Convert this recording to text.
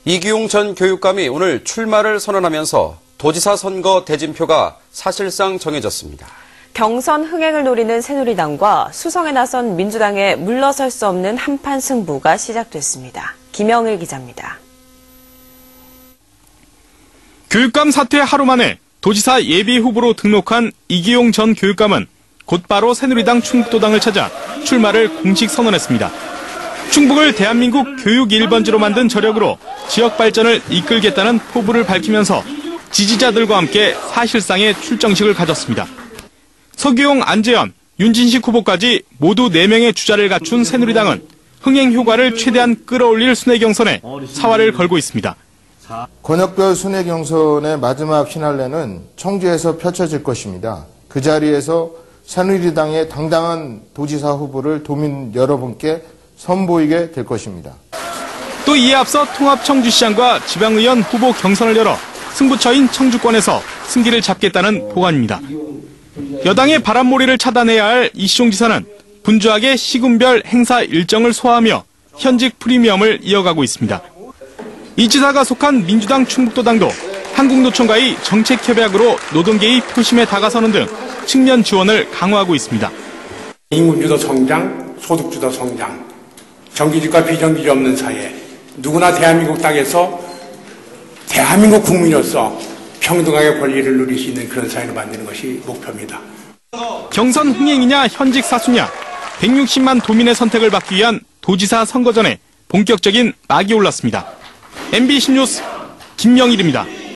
이기용 전 교육감이 오늘 출마를 선언하면서 도지사 선거 대진표가 사실상 정해졌습니다. 경선 흥행을 노리는 새누리당과 수성에 나선 민주당의 물러설 수 없는 한판 승부가 시작됐습니다. 김영일 기자입니다. 교육감 사퇴 하루 만에 도지사 예비 후보로 등록한 이기용 전 교육감은 곧바로 새누리당 충북도당을 찾아 출마를 공식 선언했습니다. 충북을 대한민국 교육 1번지로 만든 저력으로 지역 발전을 이끌겠다는 포부를 밝히면서 지지자들과 함께 사실상의 출정식을 가졌습니다. 서기용, 안재현, 윤진식 후보까지 모두 4명의 주자를 갖춘 새누리당은 흥행 효과를 최대한 끌어올릴 순회 경선에 사활을 걸고 있습니다. 권역별 순회 경선의 마지막 피날레는 청주에서 펼쳐질 것입니다. 그 자리에서 새누리당의 당당한 도지사 후보를 도민 여러분께 선보이게 될 것입니다. 또 이에 앞서 통합청주시장과 지방의원 후보 경선을 열어 승부처인 청주권에서 승기를 잡겠다는 보관입니다. 여당의 바람몰이를 차단해야 할 이시종 지사는 분주하게 시군별 행사 일정을 소화하며 현직 프리미엄을 이어가고 있습니다. 이 지사가 속한 민주당 충북도당도 한국노총과의 정책협약으로 노동계의 표심에 다가서는 등 측면 지원을 강화하고 있습니다. 인구주도 성장, 소득주도 성장, 정규직과 비정규직 없는 사회, 누구나 대한민국 땅에서 대한민국 국민으로서 평등하게 권리를 누릴 수 있는 그런 사회를 만드는 것이 목표입니다. 경선 흥행이냐 현직 사수냐 160만 도민의 선택을 받기 위한 도지사 선거전에 본격적인 막이 올랐습니다. MBC 뉴스 김영일입니다.